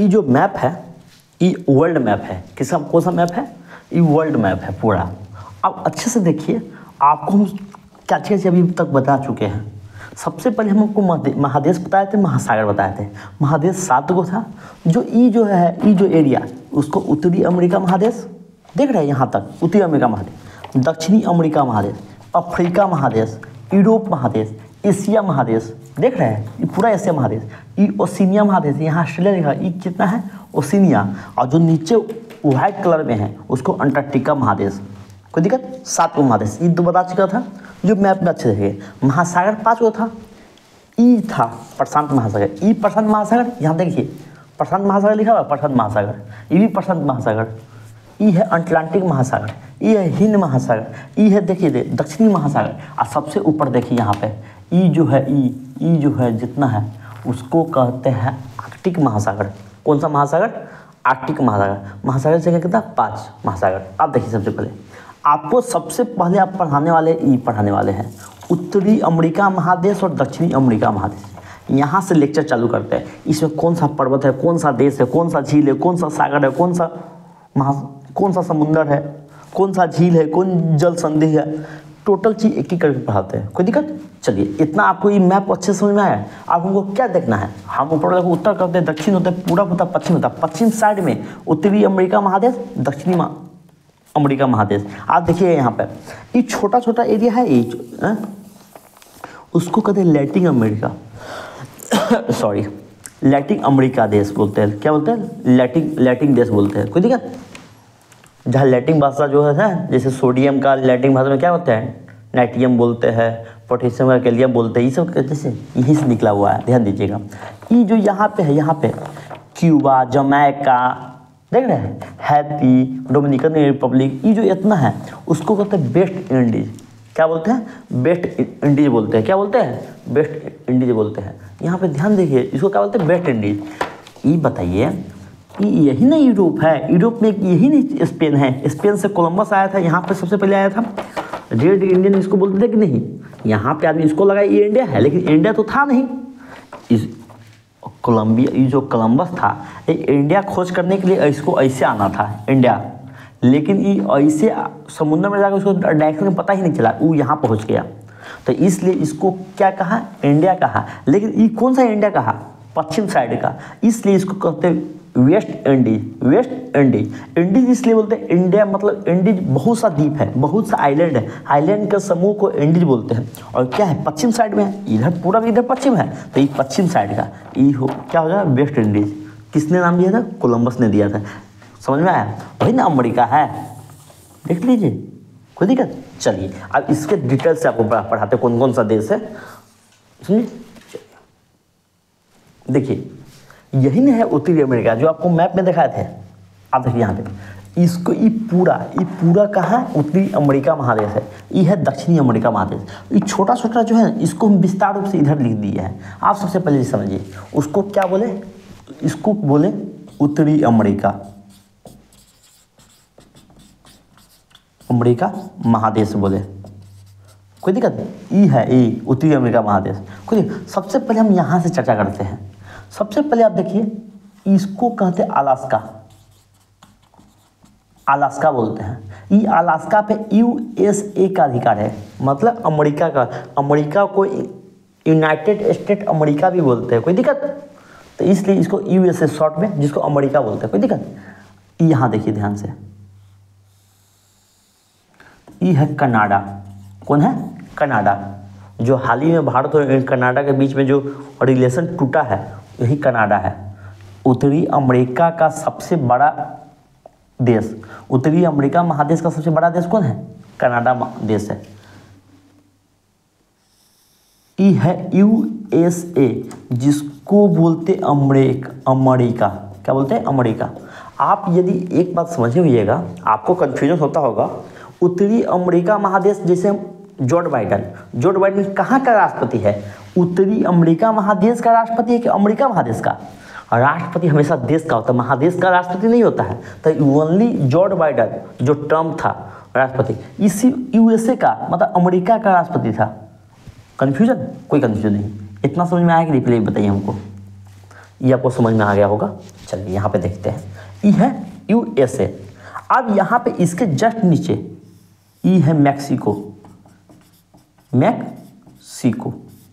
ये जो मैप है ये वर्ल्ड मैप है। किसका, कौन सा मैप है? ये वर्ल्ड मैप है पूरा। अब अच्छे से देखिए, आपको हम क्या चीज़ अभी तक बता चुके हैं। सबसे पहले हम आपको महादेश बताए थे, महासागर बताए थे। महादेश 7 गो था। जो ये जो एरिया, उसको उत्तरी अमेरिका महादेश, देख रहे हैं यहाँ तक, उत्तरी अमेरिका महादेश, दक्षिणी अमेरिका महादेश, अफ्रीका महादेश, यूरोप महादेश, एशिया महादेश, देख रहे हैं ये पूरा एशिया महादेश, ये ओशिनिया महादेश, यहाँ ऑस्ट्रेलिया लिखा, ये कितना है ओशिनिया, और जो नीचे व्हाइट कलर में है उसको अंटार्कटिका महादेश। कोई दिक्कत? 7 गो महादेश, ये तो बता चुका था जो मैप में अच्छे से। महासागर 5 गो था। ई था प्रशांत महासागर, ई प्रशांत महासागर, यहाँ देखिए प्रशांत महासागर लिखा हुआ, प्रशांत महासागर, ये भी प्रशांत महासागर। ई है अटलांटिक महासागर, ये है हिंद महासागर, ये है देखिए दक्षिणी महासागर, और सबसे ऊपर देखिए यहाँ पे ई जो है, ई जो है जितना है उसको कहते हैं आर्कटिक महासागर। कौन सा महासागर? आर्कटिक महासागर। महासागर से क्या कहता है? 5 महासागर। अब देखिए सबसे पहले आप पढ़ाने वाले हैं उत्तरी अमेरिका महादेश और दक्षिणी अमेरिका महादेश। यहाँ से लेक्चर चालू करते हैं। इसमें कौन सा पर्वत है, कौन सा देश है, कौन सा झील है, कौन सा सागर है, कौन सा समुंदर है, कौन सा झील है, कौन जल संधि है, टोटल चीज़ एक एक करके पढ़ाते हैं। कोई दिक्कत? चलिए, इतना आपको ये मैप अच्छे समझ में आया। आप हमको क्या देखना है? हम ऊपर वाले को उत्तर करते हैं, दक्षिण होता है, पूरा होता है, पश्चिम होता है। पश्चिम साइड में उत्तरी अमेरिका महादेश, दक्षिणी अमेरिका महादेश। आप देखिए यहाँ पे ये छोटा छोटा एरिया है, ये उसको कहते हैं Latin America sorry, Latin America देश बोलते हैं। क्या बोलते हैं? लैटिन देश बोलते हैं। कोई दिक्कत? जहाँ लैटिन भाषा जो है, जैसे सोडियम का लैटिन भाषा में क्या होता है? नाइट्रियम बोलते हैं, पोटेशियम का कैल्शियम बोलते हैं। ये सब जैसे यहीं से निकला हुआ है, ध्यान दीजिएगा। ये जो यहाँ पे है, यहाँ पे क्यूबा, जमैका, देख रहे हैं, हैती, डोमिनिकन रिपब्लिक, ये जो इतना है उसको कहते हैं वेस्ट इंडीज। क्या बोलते हैं? वेस्ट इंडीज बोलते हैं। क्या बोलते हैं? वेस्ट इंडीज बोलते हैं। यहाँ पे ध्यान देखिए, इसको क्या बोलते हैं? West Indies. ये बताइए, यही ना यूरोप है? यूरोप में यही नहीं स्पेन है? स्पेन से कोलंबस आया था, यहाँ पे सबसे पहले आया था। रेड इंडियन इसको बोलते थे कि नहीं? यहाँ पे आदमी इसको लगा ये इंडिया है, लेकिन इंडिया तो था नहीं। इस कोलंबिया, ये जो कोलंबस था, ये इंडिया खोज करने के लिए इसको ऐसे आना था इंडिया, लेकिन ये ऐसे समुद्र में जाकर उसको डायरेक्शन पता ही नहीं चला, वो यहाँ पहुँच गया। तो इसलिए इसको क्या कहा? इंडिया कहा। लेकिन ये कौन सा इंडिया कहा? पश्चिम साइड का, इसलिए इसको कहते हैं West Indies. West Indies, Indies इसलिए बोलते हैं, इंडिया मतलब इंडीज बहुत सा द्वीप है, बहुत सा आइलैंड है, आइलैंड के समूह को इंडीज बोलते हैं। और क्या है? पश्चिम साइड में है, इधर पूरा इधर पश्चिम है, तो ये पश्चिम साइड का ये क्या हो जाएगा? West Indies. किसने नाम दिया था? कोलंबस ने दिया था। समझ में आया? वही ना अमेरिका है, देख लीजिए, कोई दिक्कत? चलिए, अब इसके डिटेल से आपको पढ़ाते कौन कौन सा देश है, सुनिए। देखिए, यही नहीं है उत्तरी अमेरिका जो आपको मैप में दिखाए थे। आप देखिए यहाँ पे, इसको ये पूरा कहाँ है? उत्तरी अमेरिका महादेश है। ये है दक्षिणी अमेरिका महादेश। ये छोटा छोटा जो है इसको हम विस्तार रूप से इधर लिख दिए हैं। आप सबसे पहले समझिए, उसको क्या बोले? इसको बोले उत्तरी अमेरिका महादेश बोले। कोई दिक्कत नहीं? ये है ये उत्तरी अमेरिका महादेश। कोई, सबसे पहले हम यहाँ से चर्चा करते हैं। सबसे पहले आप देखिए, इसको कहते हैं अलास्का। अलास्का बोलते हैं। ये अलास्का पे यूएसए का अधिकार है, मतलब अमेरिका का। अमेरिका को यूनाइटेड स्टेट अमेरिका भी बोलते हैं। कोई दिक्कत? तो इसलिए इसको यूएसए शॉर्ट में, जिसको अमेरिका बोलते हैं। कोई दिक्कत? यहाँ देखिए ध्यान से, ये है कनाडा। कौन है? कनाडा। जो हाल ही में भारत और कनाडा के बीच में जो रिलेशन टूटा है, यही कनाडा है। उत्तरी अमेरिका का सबसे बड़ा देश, उत्तरी अमेरिका महादेश का सबसे बड़ा देश कौन है? कनाडा देश है। ये है यूएसए, जिसको बोलते अमेरिका। क्या बोलते हैं? अमेरिका। आप यदि एक बात समझे हुईएगा, आपको कंफ्यूजन होता होगा, उत्तरी अमेरिका महादेश, जैसे जॉर्ज बाइडेन कहाँ का राष्ट्रपति है? उत्तरी अमेरिका महादेश का राष्ट्रपति है कि अमेरिका महादेश का? राष्ट्रपति हमेशा देश का होता है, महादेश का राष्ट्रपति नहीं होता है। तो ओनली जॉर्ज बाइडेन जो ट्रम्प था राष्ट्रपति, इसी यूएसए का मतलब अमेरिका का राष्ट्रपति था। कन्फ्यूजन? कोई कन्फ्यूजन नहीं। इतना समझ में आया कि नहीं? प्लीज बताइए हमको। ये आपको समझ में आ गया होगा। चलिए यहाँ पे देखते हैं, ई है USA। अब यहाँ पे इसके जस्ट नीचे ई है मैक्सिको, मैक्सिको,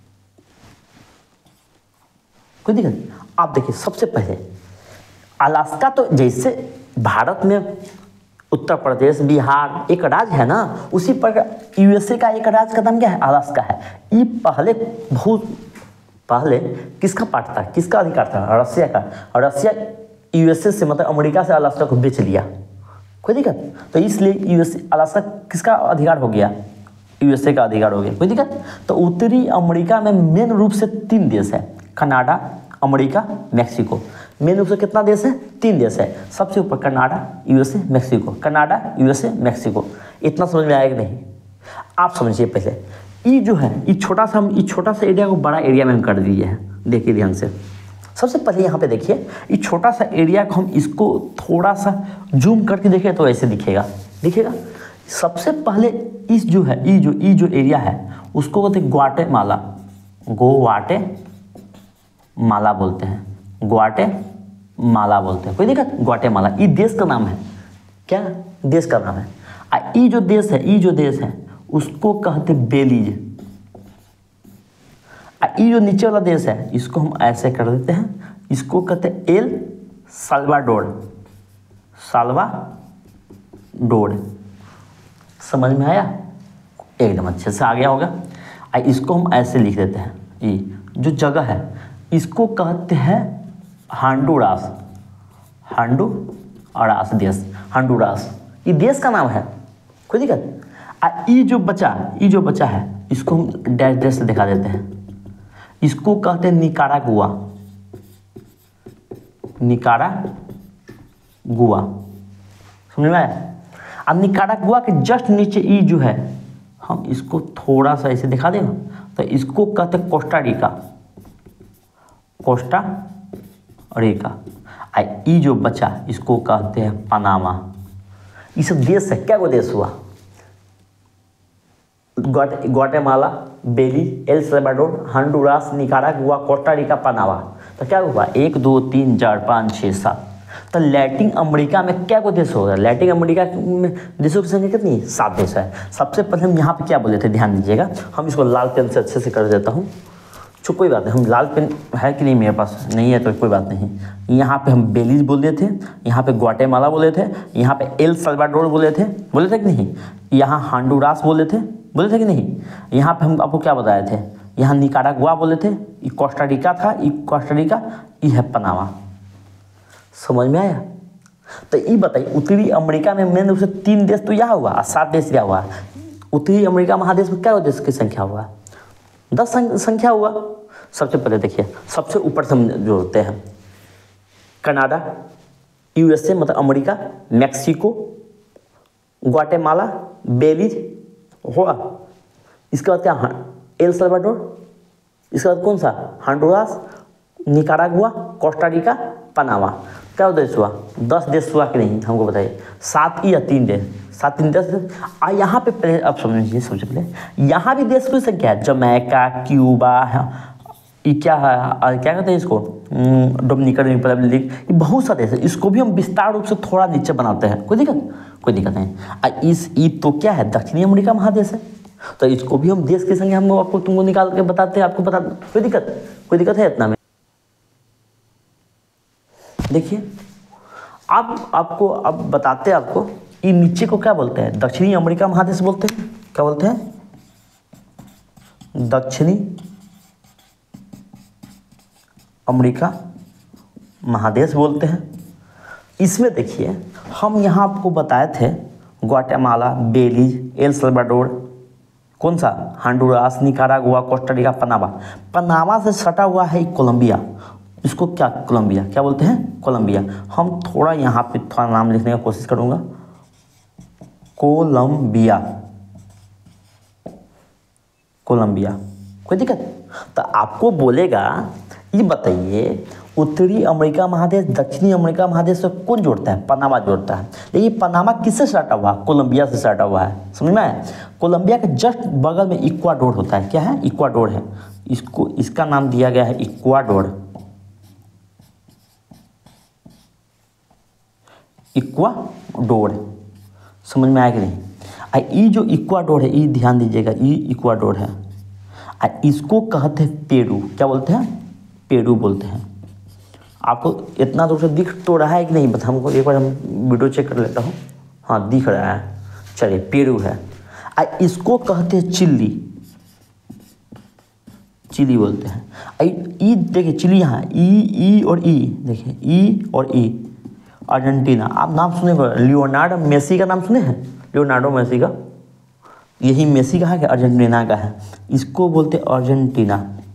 कोई दिक्कत। आप देखिए सबसे पहले अलास्का, तो जैसे भारत में उत्तर प्रदेश, बिहार एक राज्य है ना, उसी पर USA का एक राज्य का नाम क्या है, अलास्का है। ये पहले बहुत पहले किसका पार्ट था, किसका अधिकार था, रसिया का। और रसिया USA से मतलब अमेरिका से अलास्का को बेच लिया, कोई दिक्कत। तो इसलिए USA अलास्का किसका अधिकार हो गया, USA का अधिकार हो गया, कोई दिक्कत। तो उत्तरी अमेरिका में मेन रूप से 3 देश है, कनाडा, अमेरिका, मैक्सिको। मेन रूप से कितना देश है, 3 देश है। सबसे ऊपर Canada, USA, Mexico, Canada, USA, Mexico. इतना समझ में आएगा नहीं, आप समझिए पहले। ये जो है ये छोटा सा एरिया को बड़ा एरिया में हम कर दिए हैं, देखिए ध्यान से। सबसे पहले यहाँ पे देखिए, ये छोटा सा एरिया को हम इसको थोड़ा सा जूम करके देखें तो ऐसे दिखेगा। सबसे पहले इस जो है ये जो एरिया है उसको कहते हैं ग्वाटेमाला, ग्वाटेमाला बोलते हैं, ग्वाटेमाला बोलते हैं, कोई दिक्कत। ग्वाटेमाला ये देश का नाम है, क्या देश का नाम है। ये जो देश है उसको कहते बेलीज। ये जो नीचे वाला देश है इसको हम ऐसे कर देते हैं, इसको कहते हैं एल साल्वाडोर, समझ में आया, एकदम अच्छे से आ गया होगा। इसको हम ऐसे लिख देते हैं, ये जो जगह है इसको कहते हैं हांडुरास देश, हांडुरास ये देश का नाम है, कोई दिक्कत। ये जो बचा है इसको हम डैश से दिखा देते हैं, इसको कहते हैं निकारागुआ, समझ में आया। अब निकारागुआ के जस्ट नीचे ई जो है हम इसको थोड़ा सा ऐसे दिखा देगा तो इसको कहते हैं कोस्टा रिका। ई जो बचा इसको कहते हैं पनामा। ये सब देश है, क्या वो देश हुआ, Guatemala, Belize, El Salvador, Honduras, Nicaragua, Costa Rica, Panama. तो क्या हुआ 1 2 3 4 5 6 7। तो लैटिन अमेरिका में क्या को देश होगा, लैटिन अमेरिका में देशों की संख्या कितनी, 7 देश है। सबसे पहले हम यहाँ पे क्या बोले थे, ध्यान दीजिएगा। हम इसको लाल पेन से अच्छे से कर देता हूँ, कोई बात नहीं। हम लाल पेन है कि नहीं, मेरे पास नहीं है तो कोई बात नहीं। यहाँ पे हम बेलीज बोले थे, यहाँ पे ग्वाटेमाला बोले थे, यहाँ पे एल साल्वाडोर बोले थे कि नहीं, यहाँ हांडुरास बोले थे कि नहीं। यहाँ पे हम आपको क्या बताए थे, यहाँ निकारागुआ बोले थे, ये कोस्टा रिका था, ये है पनामा। समझ में आया। तो ये बताइए उत्तरी अमेरिका में मेन रूप से 3 देश तो यहाँ हुआ, 7 देश क्या हुआ। उत्तरी अमेरिका महादेश में क्या देश की संख्या हुआ, 10 संख्या हुआ। सबसे पहले देखिए, सबसे ऊपर से हम जोड़ते हैं कनाडा, USA मतलब अमेरिका, मैक्सिको, ग्वाटेमाला, बेलीज हुआ। इसके बाद क्या, एल साल्वाडोर, इसके बाद कौन सा, Honduras, Nicaragua, Costa Rica, Panama. क्या देश हुआ, 10 देश हुआ कि नहीं, हमको बताइए। 7 या 3 देश, 7 देश। यहाँ पे पहले आप समझिए, सबसे पहले यहाँ भी देश की संख्या है, जमैका, क्यूबा, ये क्या है, क्या कहते हैं इसको, डोमिनिकन रिपब्लिक, ये बहुत सा देश है। इसको भी हम विस्तार रूप से थोड़ा नीचे बनाते हैं, कोई दिक्कत नहीं। तो क्या है, दक्षिणी अमेरिका महादेश है, तो इसको भी हम देश की संख्या हम आपको तुमको निकाल के बताते हैं, आपको बता, कोई दिक्कत है इतना में। देखिए आपको अब बताते हैं आपको, ये नीचे को क्या बोलते हैं, दक्षिणी अमेरिका महादेश बोलते हैं। क्या बोलते हैं, दक्षिणी अमेरिका महादेश बोलते हैं। इसमें देखिए हम यहाँ आपको बताए थे ग्वाटेमाला, बेलीज, एल साल्वाडोर, कौन सा, Honduras, Nicaragua, Costa Rica, Panama से सटा हुआ है कोलंबिया। इसको क्या, कोलंबिया क्या बोलते हैं, कोलंबिया। हम थोड़ा यहाँ पे थोड़ा नाम लिखने का कोशिश करूँगा, कोलंबिया, कोई दिक्कत। तो आपको बोलेगा ये बताइए उत्तरी अमेरिका महादेश दक्षिणी अमेरिका महादेश से कौन जोड़ता है, पनामा जोड़ता है। लेकिन पनामा किससे सटा हुआ, कोलंबिया से सटा हुआ है, समझ में आया। कोलंबिया के जस्ट बगल में इक्वाडोर होता है, क्या है, इक्वाडोर है। इसका नाम दिया गया है इक्वाडोर, इक्वाडोर। समझ में आया कि नहीं। ये जो इक्वाडोर है, ये ध्यान दीजिएगा, ये इक्वाडोर है। इसको कहते हैं पेरू। क्या बोलते हैं? पेरू बोलते हैं। आपको इतना दूर से दिख तो रहा है कि नहीं, बता हमको एक बार हम वीडियो चेक कर लेता हूँ। हाँ दिख रहा है, चलिए पेरू है। इसको कहते हैं चिली। चिली बोलते हैं। ई देखिए चिली यहाँ ई और ई, देखिए ई और ई। अर्जेंटीना, आप नाम सुने होंगे, लियोनार्डो मेसी का नाम सुने हैं? लियोनार्डो मेसी का, यही मेसी का है कि अर्जेंटीना का है। इसको बोलते अर्जेंटीना।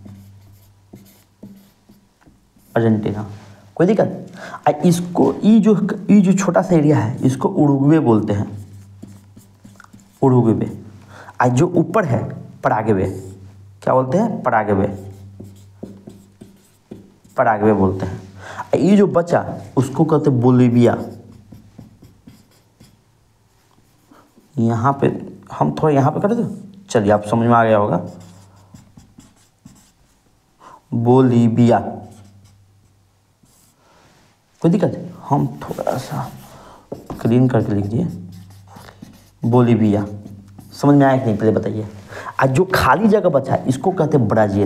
अर्जेंटीना, कोई दिक्कत। इसको ई जो छोटा सा एरिया है, इसको उरुग्वे बोलते हैं। उरुग्वे। जो ऊपर है पराग्वे। क्या बोलते हैं? पराग्वे। पराग्वे बोलते हैं। ये जो बचा उसको कहते हैं बोलीविया। यहाँ पे हम थोड़ा यहाँ पे कर दो, चलिए आप समझ में आ गया होगा। बोलीविया, कोई दिक्कत? हम थोड़ा सा क्लीन करके लिख दिए, बोलीविया। समझ में आया कि नहीं, पहले बताइए। आज जो खाली जगह बचा है इसको कहते हैं ब्राज़ील।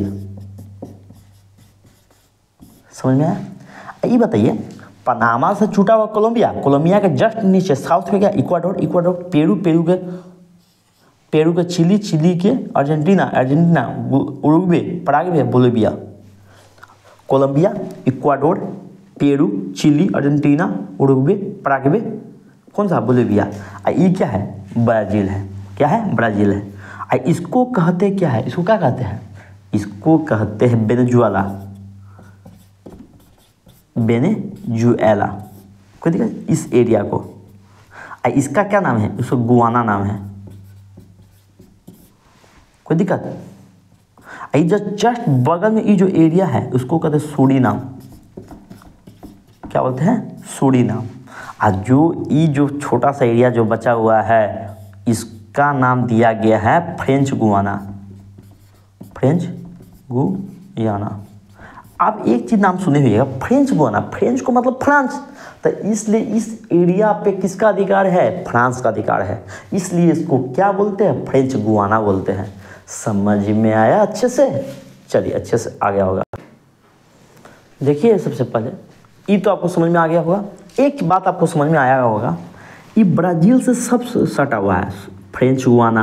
समझ में आया? ये बताइए, पनामा से छूटा हुआ कोलंबिया, कोलंबिया के जस्ट नीचे साउथ में क्या? इक्वाडोर, इक्वाडोर पेरू, पेरू के चिली, चिली के Argentina, Argentina Uruguay, Paraguay, Bolivia. Colombia, Ecuador, Peru, Chile, Argentina, Uruguay, Paraguay, कौन सा? बोलीविया। ये क्या है? ब्राज़ील है। क्या है? ब्राज़ील है। इसको कहते क्या है? इसको क्या कहते हैं? इसको कहते हैं वेनेजुएला। वेनेजुएला, कोई दिक्कत? इस एरिया को। इसका क्या नाम है? इसको गुआना नाम है। कोई दिक्कत? जो जस्ट बगल में ये जो एरिया है उसको कहते हैं सूरीनाम। क्या बोलते हैं? सूरीनाम। जो छोटा सा एरिया जो बचा हुआ है इसका नाम दिया गया है फ्रेंच गुआना। French Guiana. आप एक चीज नाम सुने होइएगा, फ्रेंच गुआना। फ्रेंच को मतलब फ्रांस, तो इसलिए इस एरिया पे किसका अधिकार है? फ्रांस का अधिकार है। इसलिए इसको क्या बोलते हैं? फ्रेंच गुआना बोलते हैं। समझ में आया अच्छे से? चलिए अच्छे से आ गया होगा। देखिए सबसे पहले ये तो आपको समझ में आ गया होगा। एक बात आपको समझ में आया होगा, ये ब्राज़ील से सब सटा हुआ है। French Guiana,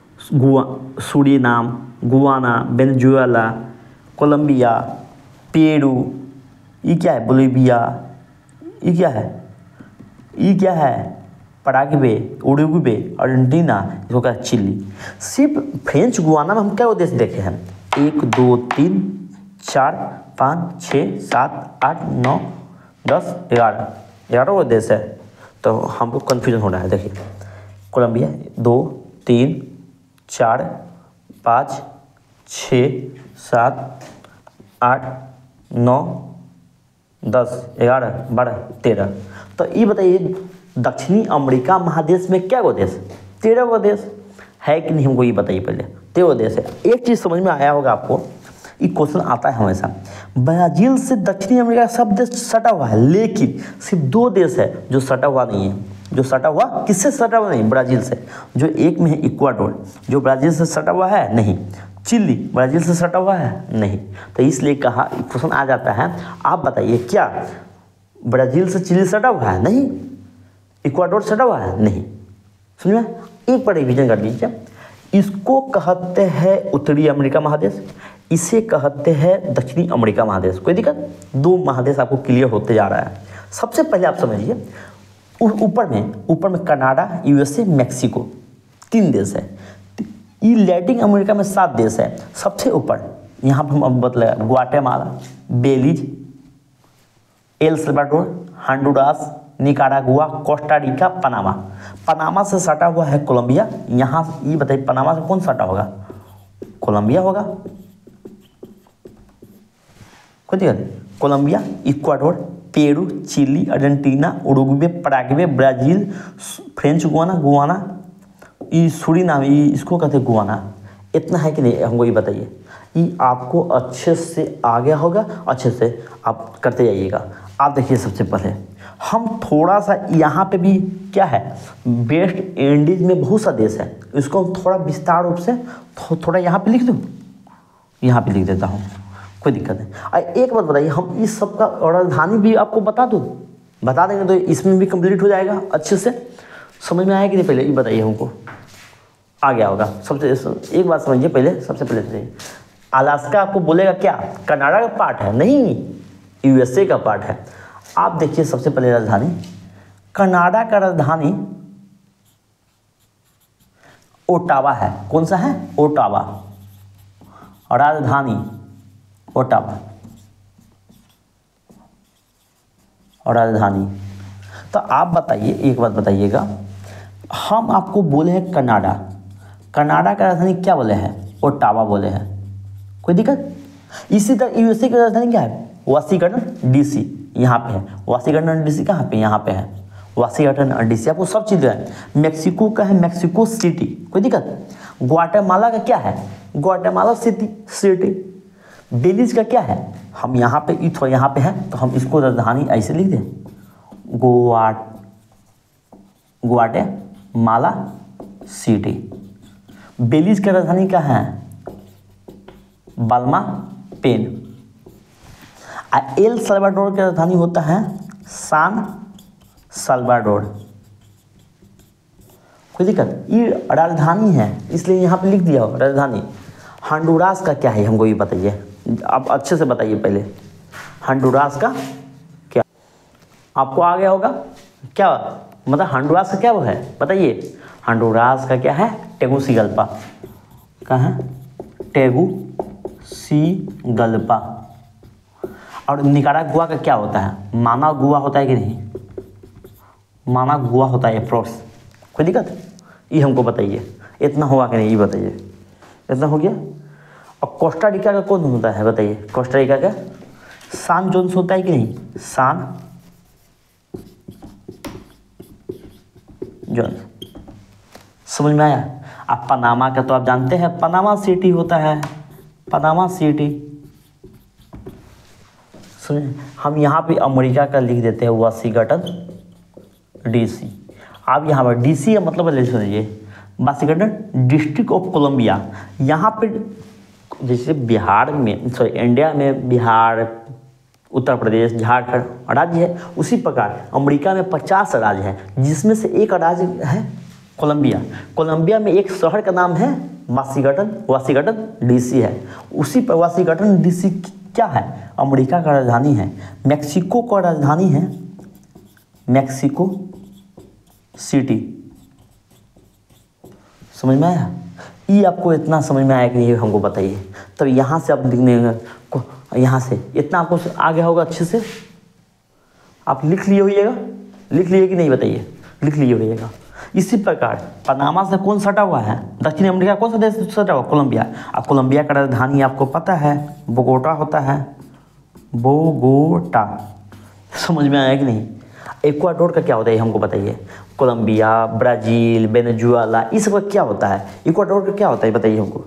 Suriname, Guyana, Venezuela, Colombia, Peru, ये क्या है? बोलीविया, ये क्या है? ये क्या है? पराग्वे, उरुग्वे, अर्जेंटीना, इसको क्या? चिली। सिर्फ फ्रेंच गुआना में हम क्या देश देखे हैं? 1 2 3 4 5 6 7 8 9 10 11 वो देश है। तो हमको कन्फ्यूजन हो रहा है। देखिए कोलंबिया 2 3 4 5 6 7 8 9 10 11 12 13। तो ये बताइए दक्षिणी अमेरिका महादेश में क्या गो देश? 13 गो देश है कि नहीं, हमको ये बताइए पहले। 13 देश है। एक चीज़ समझ में आया होगा आपको, ये क्वेश्चन आता है हमेशा। ब्राज़ील से दक्षिणी अमेरिका सब देश सटा हुआ है, लेकिन सिर्फ 2 देश है जो सटा हुआ नहीं है। जो सटा हुआ किससे सटा हुआ नहीं? ब्राज़ील से। जो एक में है इक्वाडोर, जो ब्राज़ील से सटा हुआ है नहीं। चिली ब्राज़ील से सटा हुआ है नहीं। तो इसलिए कहा क्वेश्चन आ जाता है, आप बताइए क्या ब्राज़ील से चिली सटा हुआ है? नहीं। इक्वाडोर सटा हुआ है? नहीं। समझ में? एक बार रिवीजन कर लीजिए। इसको कहते हैं उत्तरी अमेरिका महादेश, इसे कहते हैं दक्षिणी अमेरिका महादेश। कोई दिक्कत? 2 महादेश आपको क्लियर होते जा रहा है। सबसे पहले आप समझिए, ऊपर में कनाडा, यूएसए, मेक्सिको, 3 देश है। ये लैटिन अमेरिका में 7 देश है। सबसे ऊपर यहाँ पर हम अब बतलाया Guatemala, Belize, El Salvador, Honduras, Nicaragua, Costa Rica, Panama. Panama से सटा हुआ है कोलंबिया। यहाँ ये बताइए पनामा से कौन सटा होगा? कोलंबिया होगा। कोई दिक्कत? Colombia, Ecuador, Peru, Chile, Argentina, Uruguay, Paraguay, Brazil, French Guiana, ये सूरीनाम, ये इसको कहते हैं गुआना। इतना है कि नहीं, हमको ये बताइए। ये आपको अच्छे से आ गया होगा, अच्छे से आप करते जाइएगा। आप देखिए सबसे पहले हम थोड़ा सा यहाँ पे भी क्या है, वेस्ट इंडीज में बहुत सा देश है, इसको हम थोड़ा विस्तार रूप से थोड़ा यहाँ पे लिख दूँ, यहाँ पे लिख देता हूँ, कोई दिक्कत नहीं। एक बात बताइए, हम इस सब का राजधानी भी आपको बता दूँ, बता देंगे तो इसमें भी कंप्लीट हो जाएगा अच्छे से। समझ में आया कि नहीं, पहले ये बताइए हमको, आ गया होगा। सबसे एक बात समझिए पहले, सबसे पहले समझिए, अलास्का आपको बोलेगा क्या, कनाडा का पार्ट है? नहीं, यूएसए का पार्ट है। आप देखिए सबसे पहले राजधानी, कनाडा का राजधानी ओटावा है। कौन सा है? ओटावा। राजधानी ओटावा और राजधानी। तो आप बताइए, एक बात बताइएगा, हम आपको बोले हैं कनाडा, कनाडा का राजधानी क्या बोले हैं? ओटावा बोले हैं, कोई दिक्कत? इसी तरह यूएसए की राजधानी क्या है? वाशिंगटन डीसी, यहाँ पे है। वाशिंगटन डीसी कहाँ पे? यहाँ पे है वाशिंगटन डीसी। आपको सब चीज़ है। मेक्सिको का है मेक्सिको सिटी, कोई दिक्कत? ग्वाटेमाला का क्या है? Guatemala city. बेलीज का क्या है? हम यहाँ पे थोड़ा यहाँ पे है तो हम इसको राजधानी ऐसे लिख दें, ग्वाटेमाला सिटी। बेलीज का राजधानी क्या है? बाल्मा पेन। एल साल्वाडोर की राजधानी होता है सान साल्वाडोर, कोई दिक्कत? ये राजधानी है इसलिए यहाँ पे लिख दिया हो राजधानी। हंडुरास का क्या है हमको ये बताइए, आप अच्छे से बताइए पहले, हंडुरास का क्या? आपको आ गया होगा क्या, मतलब हंडुरास का क्या वो है बताइए? हंडुरास का क्या है? टेगुसिगल्पा का है, टेगुसिगल्पा। और निकारागुआ का क्या होता है? मानागुआ होता है कि नहीं? मानागुआ होता है अप्रोक्स, कोई दिक्कत? ये हमको बताइए, इतना हुआ कि नहीं ये बताइए, इतना हो गया। और कोस्टा रिका का कौन होता है बताइए? कोस्टा रिका का सान जोन्स होता है कि नहीं? सान जोन्स, समझ में आया? आप पनामा का तो आप जानते हैं, पनामा सिटी होता है, पनामा सिटी, समझे? हम यहाँ पे अमेरिका का लिख देते हैं वाशिंगटन डीसी। आप यहाँ पर डीसी का मतलब ले लीजिए वाशिंगटन डिस्ट्रिक्ट ऑफ कोलंबिया। यहाँ पे जैसे बिहार में, सॉरी इंडिया में बिहार, उत्तर प्रदेश, झारखंड राज्य है, उसी प्रकार अमेरिका में 50 राज्य हैं, जिसमें से एक राज्य है कोलंबिया। कोलंबिया में एक शहर का नाम है वाशिंगटन डीसी है। उसी पर वाशिंगटन डीसी क्या है? अमेरिका का राजधानी है। मेक्सिको का राजधानी है मेक्सिको सिटी, समझ में आया? ये आपको इतना समझ में आया कि नहीं हमको बताइए। तब यहाँ से आप लिखने को, यहाँ से इतना आपको आ गया होगा अच्छे से, आप लिख लिए होइएगा, लिख लिए कि नहीं बताइए? लिख लिए होइएगा। इसी प्रकार पनामा से कौन सटा हुआ है? दक्षिण अमेरिका कौन सा देश सटा हुआ? कोलंबिया। अब कोलंबिया का राजधानी आपको पता है बोगोटा होता है, बोगोटा, समझ में आया कि नहीं? इक्वाडोर का क्या होता है हमको बताइए? कोलंबिया, ब्राज़ील, वेनेजुएला, इस सब का क्या होता है? इक्वाडोर का क्या होता है बताइए हमको?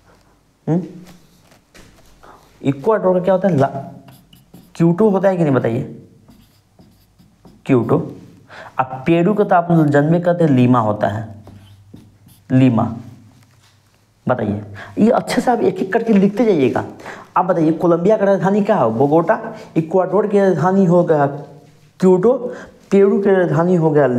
इक्वाडोर का क्या होता है? क्यूटो होता है कि नहीं बताइए? क्यूटो। अब पेरू का तो आप जन्मे कहते हैं लीमा होता है, लीमा, बताइए। ये अच्छे से आप एक एक करके लिखते जाइएगा। आप बताइए कोलंबिया का राजधानी क्या है? बोगोटा। इक्वाडोर की राजधानी हो गया क्यूटो। पेरू की राजधानी हो गया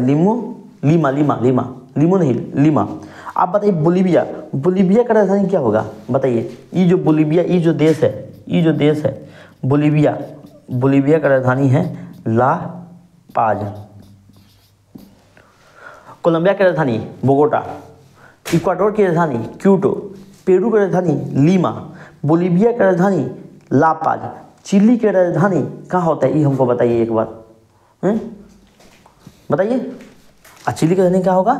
लीमा। आप बताइए बोलीविया का राजधानी क्या होगा बताइए? ये जो बोलीविया, ये जो देश है बोलीविया का राजधानी है ला पाज। कोलंबिया की राजधानी बोगोटा, इक्वाडोर की राजधानी क्यूटो, पेरू की राजधानी लीमा, बोलीविया की राजधानी ला पाज, चिली की राजधानी कहाँ होता है ये हमको बताइए एक बार, बताइए। चिली की राजधानी क्या होगा?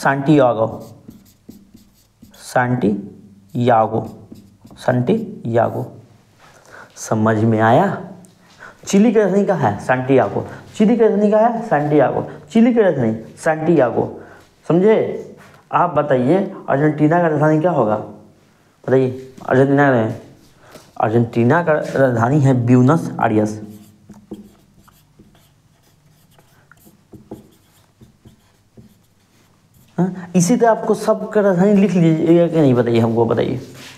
सांटियागो। समझ में आया? चिली की राजधानी क्या है? सांटियागो। चिली की राजधानी क्या है? सांटियागो। चिली की राजधानी सांटियागो, समझे? आप बताइए अर्जेंटीना का राजधानी क्या होगा बताइए? अर्जेंटीना का राजधानी है ब्यूनस आयर्स। हाँ, इसी तरह आपको सब का राजधानी लिख लीजिएगा कि नहीं, बताइए हमको, बताइए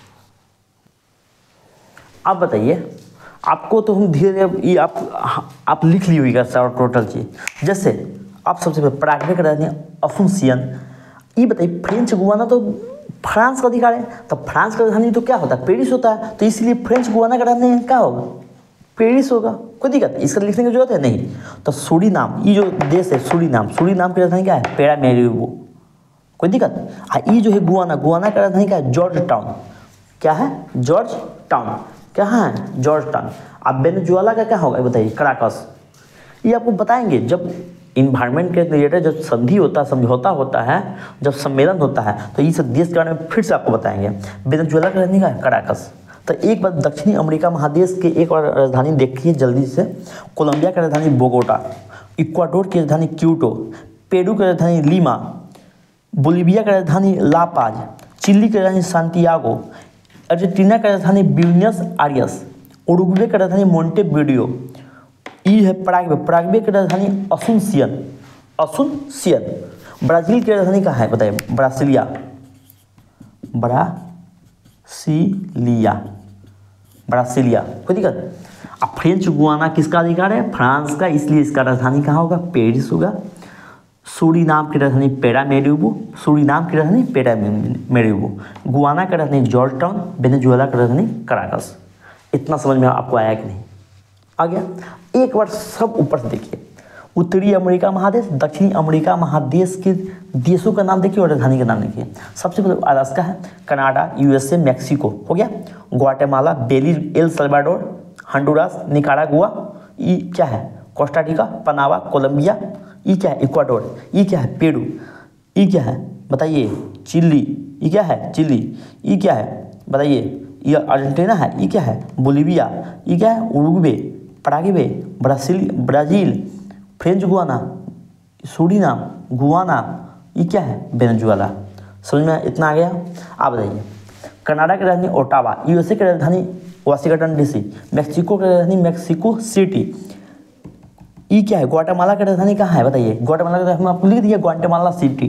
आप बताइए। आपको तो हम धीरे धीरे ये आप लिख ली होगा सारा टोटल चीज। जैसे आप सबसे पहले पराग्वे का राजधानी अफुसियन। ये बताइए फ्रेंच गुआना तो फ्रांस का अधिकार है, तो फ्रांस का राजधानी तो क्या होता है, पेरिस होता है, तो इसलिए फ्रेंच गुआना का राजधानी क्या होगा, पेरिस होगा। कोई दिक्कत इसका लिखने की जरूरत है नहीं। तो सूरीनाम, ये जो देश है सूरीनाम, सूरीनाम की राजधानी क्या है, पैरामेरिबो। कोई दिक्कत। ये जो है गुआना, गुआना का राजधानी क्या है, जॉर्ज टाउन। क्या है, जॉर्ज टाउन। क्या है, जॉर्ज टाउन। अब वेनेजुएला का क्या होगा बताइए, कराकस। ये आपको बताएंगे जब इन्वायरमेंट के रिलेटेड जब संधि होता है, समझौता होता है, जब सम्मेलन होता है, तो ये सब देश के बारे में फिर से आपको बताएंगे। वेनेजुएला का राजधानी का है कराकस। तो एक बार दक्षिणी अमेरिका महादेश के एक और राजधानी देखिए जल्दी से। कोलंबिया की राजधानी बोगोटा, इक्वाडोर की राजधानी क्यूटो, पेरू की राजधानी लीमा, बोलिविया की राजधानी ला पाज, चिली की राजधानी सांटियागो, अर्जेंटीना की राजधानी ब्यूनस आयर्स, उरुग्वे की राजधानी मोंटेविडियो। ई है पराग्वे, पराग्वे की राजधानी असुनसियन, असुनसियन। ब्राजील की राजधानी कहाँ है बताइए, ब्रासिलिया, ब्रासिलिया, ब्रासिलिया। कोई दिक्कत। अब फ्रेंच गुआना किसका अधिकार है, फ्रांस का, इसलिए इसका राजधानी कहाँ होगा, पेरिस होगा। सूरीनाम की राजधानी पैरामेरिबो, सूरीनाम की राजधानी पैरामेरिबो। गुआना का राजधानी जॉर्ज टाउन, वेनेजुएला का राजधानी कराकस। इतना समझ में आपको आया कि नहीं, आ गया। एक बार सब ऊपर से देखिए, उत्तरी अमेरिका महादेश, दक्षिणी अमेरिका महादेश के देशों का नाम देखिए और राजधानी का नाम देखिए। सबसे पहले अलास्का है, कनाडा, यूएसए, मैक्सिको हो गया, Guatemala, Belize, El Salvador, Honduras, Nicaragua, ये क्या है, कोस्टारिका, पनामा, कोलंबिया, ये क्या है, इक्वाडोर, ये क्या है, पेरू, ये क्या है बताइए, चिली, ये क्या है, चिली, ये क्या है बताइए, ये अर्जेंटीना है, ये क्या है, बोलिविया, ये क्या है, Uruguay, Paraguay, Brazil, French Guiana, Suriname, Guyana, ये क्या है, वेनेजुएला। समझ में इतना आ गया। आप बताइए, कनाडा की राजधानी ओटावा, यूएसए की राजधानी वाशिंगटन डीसी, मैक्सिको की राजधानी मैक्सिको सिटी, ये क्या है, ग्वाटेमाला की राजधानी कहाँ है बताइए, ग्वाटेमाला की राजधानी आपको लिख दिया, ग्वाटेमाला सिटी।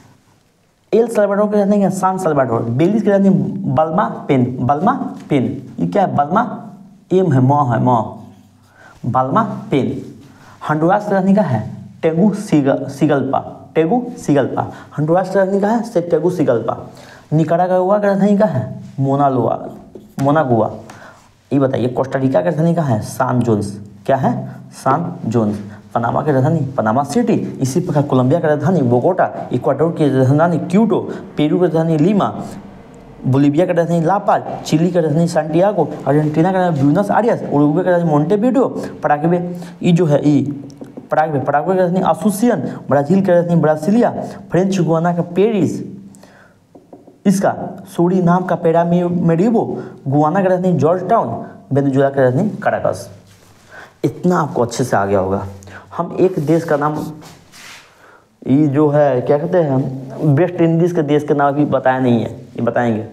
एल सल्वाडोर की राजधानी सान सल्वाडोर, बेलीज की राजधानी बल्मा पेन, बल्मा पेन, ये क्या है, बल्मा, एम है, है बल्मा पेन। हंडुरास की राजधानी का है, टेगु सिगल्पा, टेगु सिगल्पा। हंडुरास की राजधानी का है से टेगु सिगल्पा। निकारागुआ की राजधानी का है, मोनागुआ। ये बताइए, कोस्टारिका की राजधानी का है, सान जोन्स, क्या है, सान जोन्स। पनामा की राजधानी पनामा सिटी। इसी प्रकार कोलंबिया की राजधानी बोगोटा, इक्वाडोर की राजधानी क्यूटो, पेरू की राजधानी लीमा, बोलिविया की राजधानी ला पाज, चिली की राजधानी सांटियागो, अर्जेंटीना का राजधानी ब्यूनस आयर्स, उरुग्वे का राजधानी मोंटेविडियो, पराग्वे, ये जो है ई पराग्वे की राजधानी असुसियन, ब्राज़ील की राजधानी ब्रासिलिया, फ्रेंच गुआना का पेरिस, इसका सूरीनाम का पैरामेरिबो, गुआना का राजधानी जॉर्ज टाउन, वेनेजुएला का राजधानी कराकस। इतना आपको अच्छे से आ गया होगा। हम एक देश का नाम, ये जो है क्या कहते हैं, हम वेस्ट इंडीज़ के देश का नाम भी बताया नहीं है, ये बताएंगे।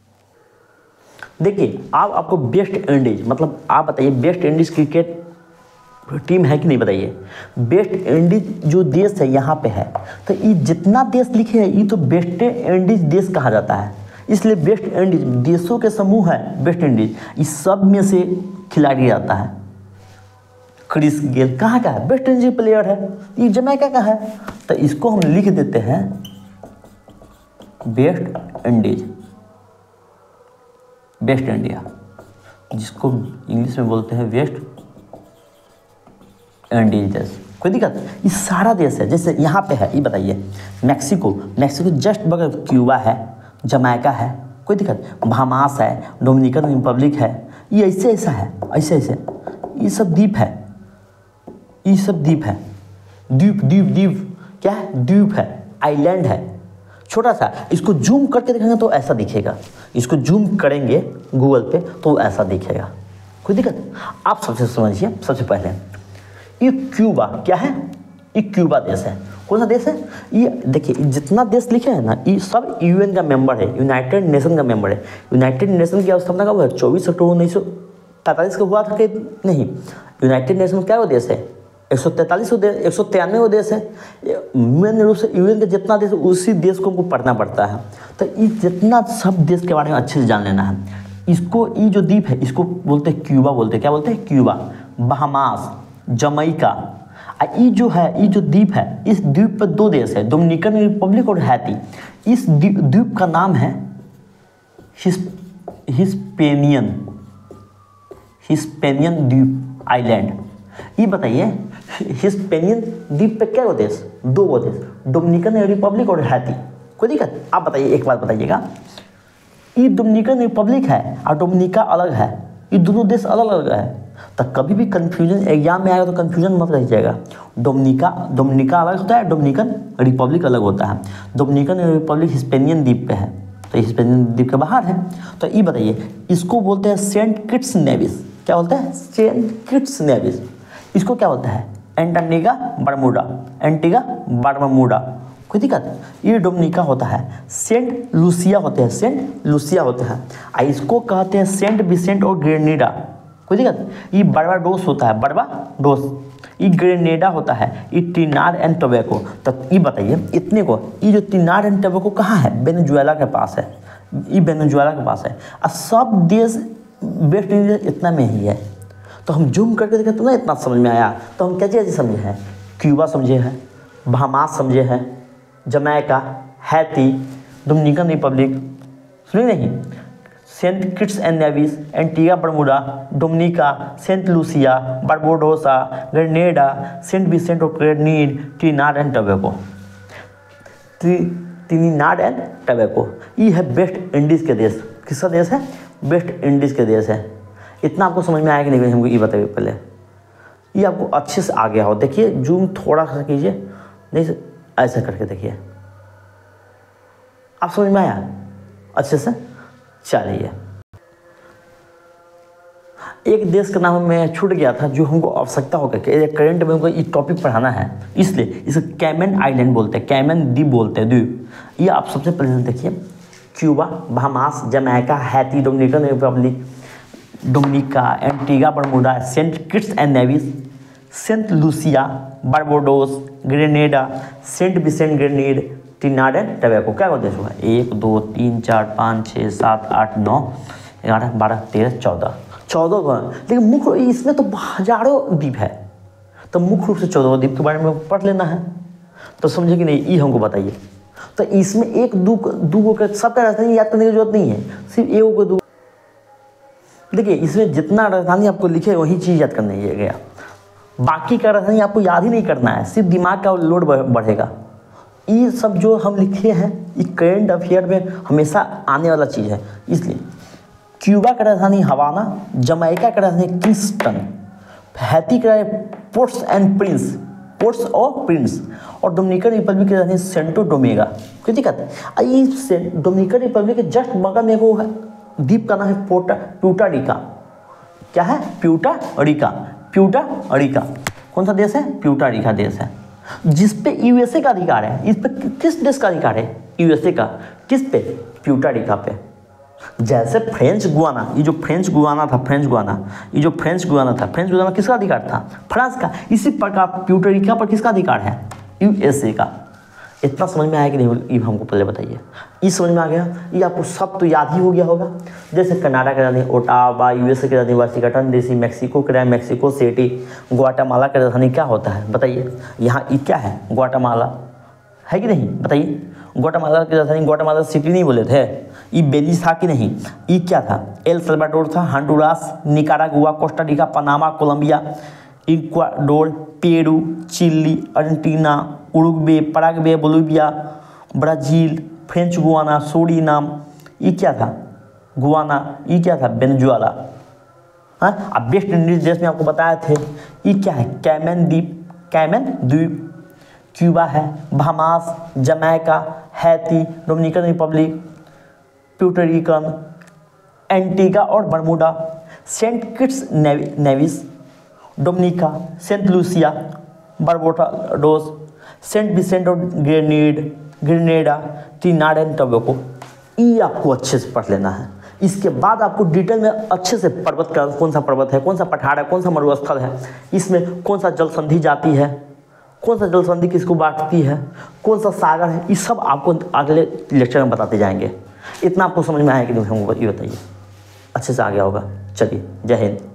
देखिए आपको वेस्ट इंडीज मतलब आप बताइए, वेस्ट इंडीज़ क्रिकेट टीम है कि नहीं बताइए। वेस्ट इंडीज जो देश है यहाँ पे है, तो ये जितना देश लिखे हैं ये तो वेस्ट इंडीज देश कहा जाता है, इसलिए वेस्ट इंडीज देशों के समूह है वेस्ट इंडीज। इस सब में से खिलाड़ी आता है। क्रिस गेल कहाँ का है, वेस्ट इंडीज प्लेयर है, ये जमैका का है, तो इसको हम लिख देते हैं वेस्ट इंडीज, वेस्ट इंडिया, जिसको इंग्लिश में बोलते हैं वेस्ट इंडीज देश। कोई दिक्कत, ये सारा देश है। जैसे यहाँ पे है, ये बताइए, मैक्सिको जस्ट बगल, क्यूबा है, जमैका है, कोई दिक्कत, बहामास है, डोमिनिकन रिपब्लिक है, ये ऐसे ऐसा है, ऐसे ऐसे, ये सब द्वीप है, ये सब द्वीप है, द्वीप क्या है, द्वीप है, आइलैंड है, छोटा सा। इसको जूम करके देखेंगे तो ऐसा दिखेगा, इसको जूम करेंगे गूगल पे तो ऐसा दिखेगा। कोई दिक्कत। आप सबसे समझिए, सबसे पहले ये क्यूबा क्या है, ये क्यूबा देश है। कौन सा देश है ये, देखिए जितना देश लिखे हैं ना, ये सब यूएन का मेंबर है, यूनाइटेड नेशन का मेंबर है। यूनाइटेड नेशन की स्थापना कब हुआ, 24 अक्टूबर 1945 को हुआ था कि नहीं। यूनाइटेड नेशन क्या वो देश है, 143 देश, 193 देश है। मेन रूप से यूएन के जितना देश उसी देश को हमको पढ़ना पड़ता है। तो ये जितना सब देश के बारे में अच्छे से जान लेना है। इसको ये जो द्वीप है इसको बोलते हैं क्यूबा बोलते हैं। क्या बोलते हैं? Cuba, Bahamas, Jamaica. ये जो है, ये जो द्वीप है, इस द्वीप पर 2 देश है, डोमिनिकन रिपब्लिक और हैती। इस द्वीप का नाम है हिस्पेनियन द्वीप आइलैंड। ये बताइए हिस्पेनियन द्वीप पे क्या देश? 2 देश, डोमिनिकन रिपब्लिक और हैती। कोई दिक्कत? आप बताइए, एक बात बताइएगा, ये डोमिनिकन रिपब्लिक है और डोमिनिका अलग है, ये दोनों देश अलग अलग है। तो कभी भी कंफ्यूजन एग्जाम में आएगा तो कंफ्यूजन मत रह जाएगा। डोमिनिका अलग होता है, डोमिनिकन रिपब्लिक अलग होता है। डोमिनिकन रिपब्लिक हिस्पेनियन द्वीप पे है, तो हिस्पेनियन द्वीप के बाहर है। तो ये बताइए, इसको बोलते हैं सेंट किट्स नेविस। क्या बोलते हैं? Saint Kitts Nevis. इसको क्या बोलता है? Antigua Bermuda, Antigua Bermuda. कोई दिक्कत? ये डोमिनिका होता है। सेंट लूसिया होते हैं, सेंट लूसिया होते हैं। इसको कहते हैं सेंट विसेंट और ग्रेनेडा। कोई दिक्कत? ये बारबाडोस होता है, बारबाडोस। ये ग्रेनेडा होता है, ये ट्रिनिडाद एंड टोबैगो। तो ये बताइए इतने को, ये जो ट्रिनिडाद एंड टोबैगो कहाँ है? वेनेजुएला के पास है, ये वेनेजुएला के पास है। और सब देश वेस्ट इंडीज इतना में ही है। तो हम जूम करके देखें तो ना इतना समझ में आया। तो हम कैसे कैसे समझे हैं? क्यूबा समझे हैं, बहामास समझे हैं, जमैका, हैती, डोमिनिकन रिपब्लिक, सुनिए नहीं, Saint Kitts and Nevis, Antigua Bermuda, Dominica, Saint Lucia, Barbados, Grenada, Saint Vincent और Grenadines, Trinidad and Tobago. Trinidad and Tobago ये है वेस्ट इंडीज़ के देश। किसका देश है? वेस्ट इंडीज़ के देश है। इतना आपको समझ में आया कि नहीं? हमको ये बताइए पहले, ये आपको अच्छे से आ गया हो। देखिए जूम थोड़ा सा कीजिए, नहीं ऐसा करके देखिए, आप समझ में आया अच्छे से? चलिए, एक देश का नाम मैं छूट गया था जो हमको आवश्यकता होगा कि करंट में हमको ये टॉपिक पढ़ाना है, इसलिए इसे कैमन आइलैंड बोलते हैं, कैमन द्वीप बोलते हैं, द्वीप। ये आप सबसे पहले देखिए, Cuba, Bahamas, Jamaica, Haiti, Dominican Republic, Dominica, Antigua Bermuda, Saint Kitts and Nevis, Saint Lucia, Barbados, Grenada, Saint Vincent Grenadines, Trinidad and Tobago. क्या देश हुआ? 1 2 3 4 5 6 7 8 9 11 12 13 14 को। लेकिन मुख्य इसमें तो हजारों द्वीप है, तो मुख्य रूप से 14 द्वीप के बारे में पढ़ लेना है। तो समझे कि नहीं? ये हमको बताइए। तो इसमें एक दो का सबका राजधानी याद करने की जरूरत नहीं है, सिर्फ एक को दो। देखिए इसमें जितना राजधानी आपको लिखे वही चीज़ याद करना है गया, बाकी का राजधानी आपको याद ही नहीं करना है, सिर्फ दिमाग का लोड बढ़ेगा। ये सब जो हम लिखे हैं ये करेंट अफेयर में हमेशा आने वाला चीज़ है। इसलिए क्यूबा का राजधानी हवाना, जमैका का राजधानी किंगस्टन, हैती का पोर्ट्स एंड प्रिंस, पोर्ट्स और प्रिंस, और डोमिनिकन रिपब्लिक की राजधानी सेंटो डोमिंगो। कोई दिक्कत? ये डोमिनिकन रिपब्लिक के जस्ट बगल में वो द्वीप का नाम है प्यूर्टो रिको। क्या है? Puerto Rico. कौन सा देश है? प्यूर्टो रिको देश है, जिस पे यूएसए का अधिकार है। इस पे किस देश का अधिकार है? यूएसए का। किस पे? प्यूर्टो रिको पे। जैसे फ्रेंच गुआना, ये जो फ्रेंच गुआना था, फ्रेंच गुआना किसका अधिकार था? फ्रांस का। इसी प्रकार प्यूर्टो रिको पर किसका अधिकार है? यूएसए का। इतना समझ में आया कि नहीं? ये हमको पहले बताइए। ये समझ में आ गया? ये आपको सब तो याद ही हो गया होगा। जैसे कनाडा की राजधानी ओटावा, यूएसए की राजधानी वाशिंगटन डीसी, मेक्सिको की राजधानी मेक्सिको सिटी, ग्वाटेमाला की राजधानी क्या होता है बताइए? यहाँ ये क्या है? ग्वाटेमाला है कि नहीं? बताइए। ग्वाटेमाला की राजधानी ग्वाटेमाला सिटी नहीं बोले थे? ये बेलिस था कि नहीं? ये क्या था? एल सल्वाडोर था, Honduras, Nicaragua, Costa Rica, Panama, Colombia, Ecuador, Peru, Chile, Argentina, Uruguay, Paraguay, Bolivia, Brazil, French Guiana, Suriname. ये क्या था? गुआना। ये क्या था? वेनेजुएला। हाँ, अब वेस्ट इंडीज देश में आपको बताए थे। ये क्या है? कैमन द्वीप। क्यूबा है, Bahamas, Jamaica, Haiti, Dominican Republic, Puerto Rican, Antigua और Bermuda, Saint Kitts Nevis, Dominica, Saint Lucia, Barbados, Saint Vincent और ग्रेनेडा, ट्रिनिडाद एंड टोबैगो। ये आपको अच्छे से पढ़ लेना है। इसके बाद आपको डिटेल में अच्छे से पर्वत का कौन सा पर्वत है, कौन सा पठार है, कौन सा मरुस्थल है, इसमें कौन सा जल संधि जाती है, कौन सा जल संधि किसको बांटती है, कौन सा सागर है, ये सब आपको अगले लेक्चर में बताते जाएंगे। इतना आपको समझ में आया कि नहीं हमको ये बताइए, अच्छे से आ गया होगा। चलिए, जय हिंद।